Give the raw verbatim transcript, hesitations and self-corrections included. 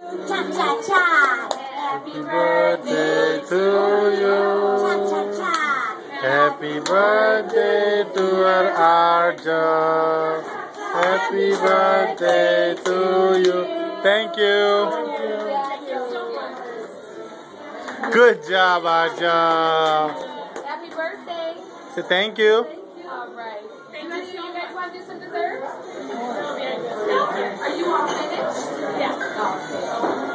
Cha cha cha. Happy birthday to you. Cha cha cha. Happy birthday to our Arjav. Happy birthday to you. Thank you. Good job, Arjav. Happy birthday. So thank you. All right. Thank you. You guys want to do some dessert? Are you all finished? Yeah.